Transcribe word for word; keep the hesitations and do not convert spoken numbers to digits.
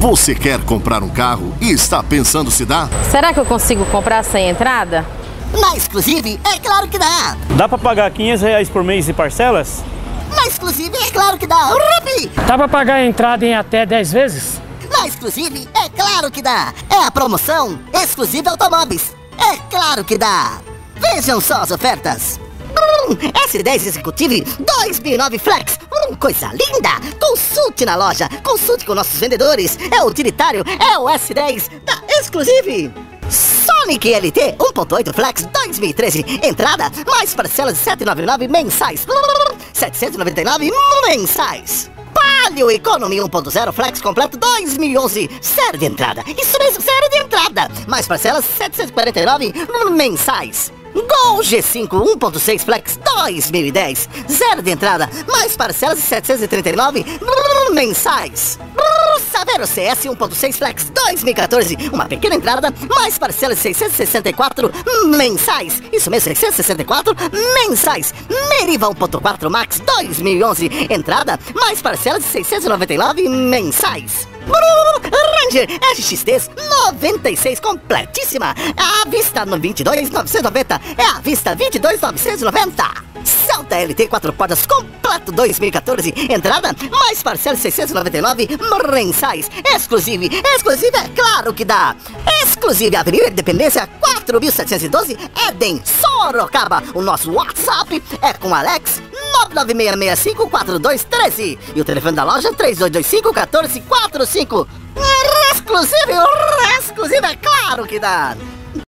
Você quer comprar um carro e está pensando se dá? Será que eu consigo comprar sem entrada? Na Exclusive, é claro que dá. Dá pra pagar quinhentos reais por mês em parcelas? Na Exclusive, é claro que dá. Rupi! Dá pra pagar a entrada em até dez vezes? Na Exclusive, é claro que dá. É a promoção Exclusive Automóveis. É claro que dá. Vejam só as ofertas. Hum, S dez Executive dois mil e nove Flex. Hum, coisa linda. Consulte na loja. Consulte com nossos vendedores. É o utilitário. É o S dez da Exclusive. Sonic L T um ponto oito Flex dois mil e treze. Entrada mais parcelas de setecentos e noventa e nove mensais. setecentos e noventa e nove mensais. Palio Economy um ponto zero Flex completo dois mil e onze. Zero de entrada. Isso mesmo, zero de entrada. Mais parcelas setecentos e quarenta e nove mensais. Gol G cinco um ponto seis Flex dois mil e dez. Zero de entrada. Mais parcelas de setecentos e trinta e nove mensais. Saveiro C S um ponto seis Flex dois mil e quatorze. Uma pequena entrada. Mais parcelas de seiscentos e sessenta e quatro mensais. Isso mesmo, seiscentos e sessenta e quatro mensais. Meriva um ponto quatro Max dois mil e onze. Entrada. Mais parcelas de seiscentos e noventa e nove mensais. Ranger R X T noventa e seis completíssima. À vista no vinte e dois mil novecentos e noventa. É à vista vinte e dois mil novecentos e noventa. Celta L T quatro portas completo dois mil e quatorze. Entrada mais parcelas seiscentos e noventa e nove mensais. Exclusive, exclusive é claro que dá. Exclusive Avenida Independência quatro mil setecentos e doze, Éden, Sorocaba. O nosso WhatsApp é com Alex nove nove seis seis cinco quatro dois um três e o telefone da loja três dois dois cinco um quatro quatro cinco. Exclusive, exclusive é claro que dá.